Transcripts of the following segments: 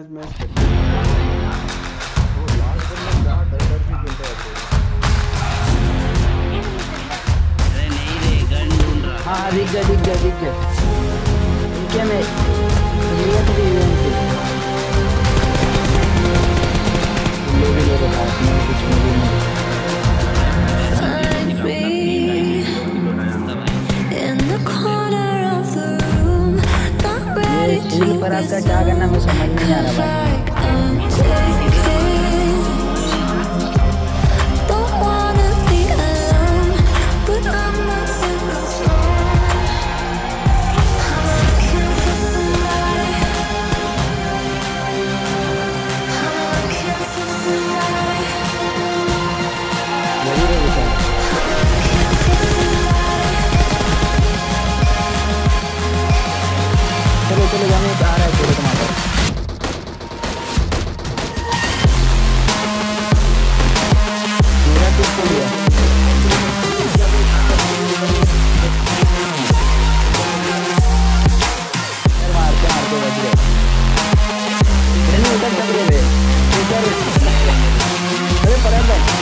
Match खेलते हैं। वो लास्ट में क्या डर डर के खेलते हैं। अरे नहीं रे, गन ढूंढ रहा था। हाँ दिख गया क्या मैं ये तो लोग पास में कुछ मिली नहीं। ये हिल पर आपका क्या करना मैं समझ नहीं आ रहा भाई। चलो जाने आ रहा है पूरे टमाटर। मेरा किसको लिया? मारते बच गए। उधर चल गए अरे पड़ा था।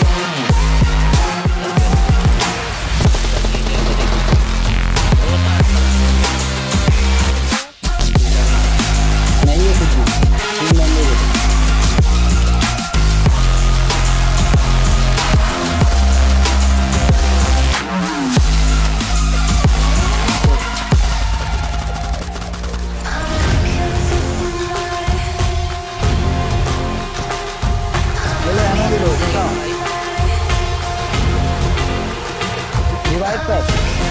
रिवाइव कर।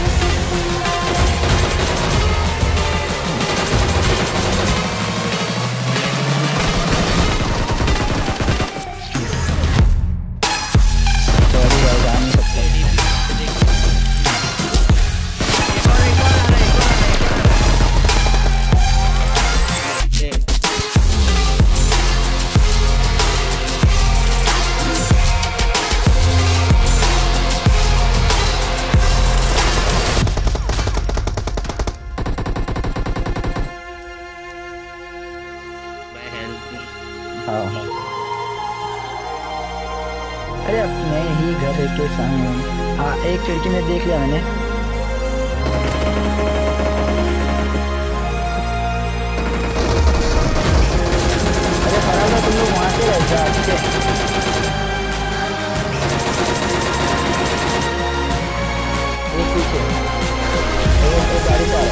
अरे अपने ही घर के सामने। हाँ एक खिड़की में देख लिया मैंने। अरे खराब है तुम लोग वहां से रह जाते। एक पीछे गाड़ी का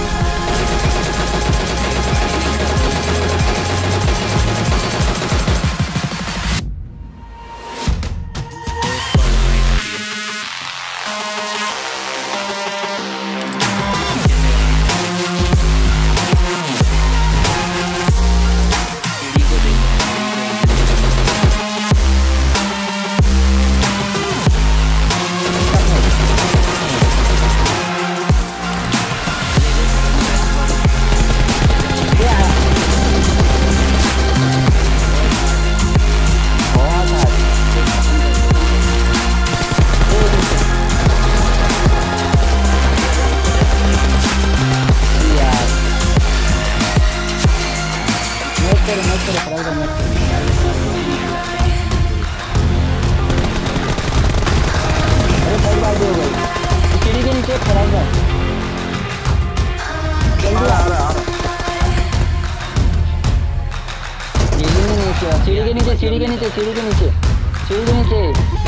सीढ़ी के नीचे